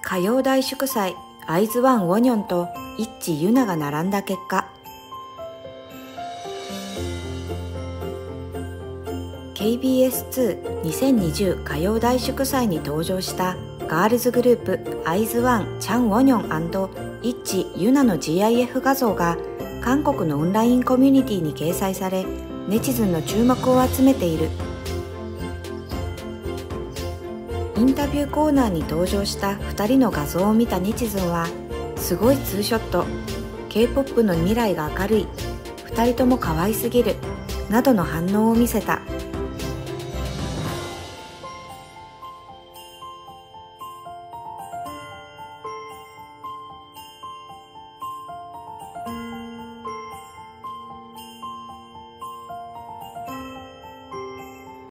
歌謡大祝祭アイズワンウォニョンとイッチユナが並んだ結果、KBS22020 歌謡大祝祭に登場したガールズグループアイズワンチャンウォニョン&イッチユナの GIF 画像が韓国のオンラインコミュニティに掲載され、ネチズンの注目を集めている。インタビューコーナーに登場した2人の画像を見たネチズンは、すごいツーショット、K-POP の未来が明るい、2人とも可愛すぎる、などの反応を見せた。